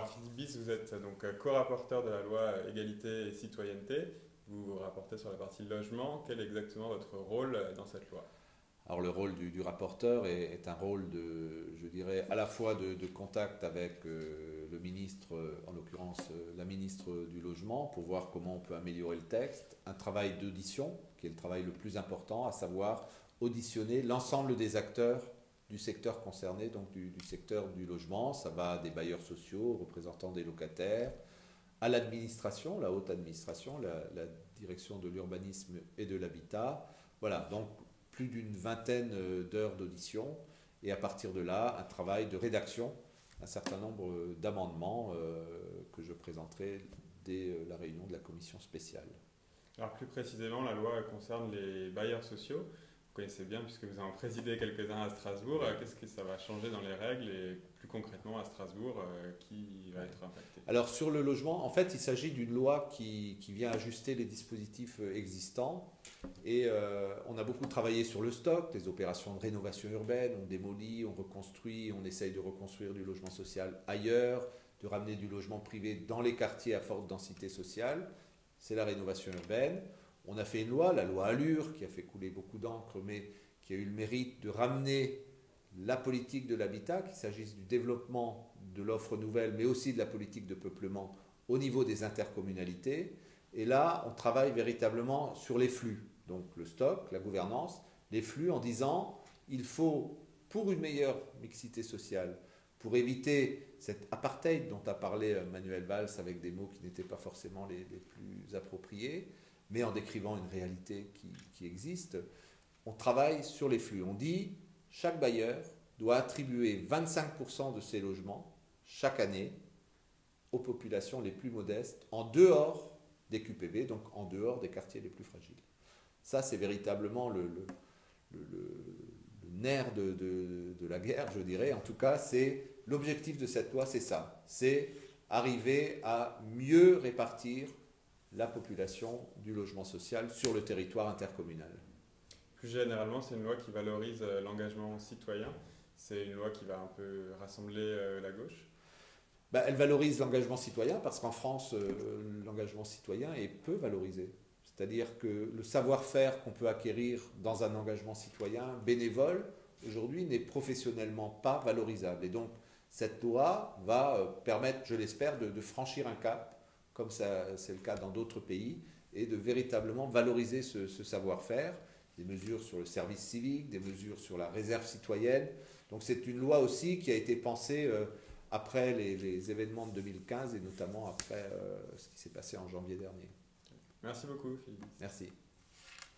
Philippe Bis, vous êtes donc co-rapporteur de la loi égalité et citoyenneté. Vous rapportez sur la partie logement. Quel est exactement votre rôle dans cette loi? Alors le rôle du rapporteur est un rôle je dirais, à la fois de contact avec le ministre, en l'occurrence la ministre du Logement, pour voir comment on peut améliorer le texte, un travail d'audition, qui est le travail le plus important, à savoir auditionner l'ensemble des acteurs du secteur concerné, donc du secteur du logement. Ça va des bailleurs sociaux, représentants des locataires, à l'administration, la haute administration, la direction de l'urbanisme et de l'habitat. Voilà, donc plus d'une vingtaine d'heures d'audition et à partir de là, un travail de rédaction, un certain nombre d'amendements que je présenterai dès la réunion de la commission spéciale. Alors plus précisément, la loi concerne les bailleurs sociaux. Vous connaissez bien puisque vous en présidez quelques-uns à Strasbourg. Qu'est-ce que ça va changer dans les règles et plus concrètement à Strasbourg, qui va être impacté? Alors sur le logement, en fait, il s'agit d'une loi qui vient ajuster les dispositifs existants. Et on a beaucoup travaillé sur le stock, les opérations de rénovation urbaine, on démolit, on reconstruit, on essaye de reconstruire du logement social ailleurs, de ramener du logement privé dans les quartiers à forte densité sociale. C'est la rénovation urbaine. On a fait une loi, la loi Allure, qui a fait couler beaucoup d'encre, mais qui a eu le mérite de ramener la politique de l'habitat, qu'il s'agisse du développement de l'offre nouvelle, mais aussi de la politique de peuplement au niveau des intercommunalités. Et là, on travaille véritablement sur les flux, donc le stock, la gouvernance, les flux en disant il faut, pour une meilleure mixité sociale, pour éviter cet apartheid dont a parlé Manuel Valls avec des mots qui n'étaient pas forcément les plus appropriés, mais en décrivant une réalité qui existe, on travaille sur les flux. On dit chaque bailleur doit attribuer 25% de ses logements chaque année aux populations les plus modestes, en dehors des QPV, donc en dehors des quartiers les plus fragiles. Ça, c'est véritablement le nerf de la guerre, je dirais. En tout cas, c'est l'objectif de cette loi, c'est ça. C'est arriver à mieux répartir la population du logement social sur le territoire intercommunal. Plus généralement, c'est une loi qui valorise l'engagement citoyen. C'est une loi qui va un peu rassembler la gauche. Ben, elle valorise l'engagement citoyen parce qu'en France, l'engagement citoyen est peu valorisé. C'est-à-dire que le savoir-faire qu'on peut acquérir dans un engagement citoyen bénévole, aujourd'hui, n'est professionnellement pas valorisable. Et donc, cette loi va permettre, je l'espère, de franchir un cap, comme c'est le cas dans d'autres pays, et de véritablement valoriser ce savoir-faire. Des mesures sur le service civique, des mesures sur la réserve citoyenne. Donc c'est une loi aussi qui a été pensée après les événements de 2015 et notamment après ce qui s'est passé en janvier dernier. Merci beaucoup, Philippe. Merci.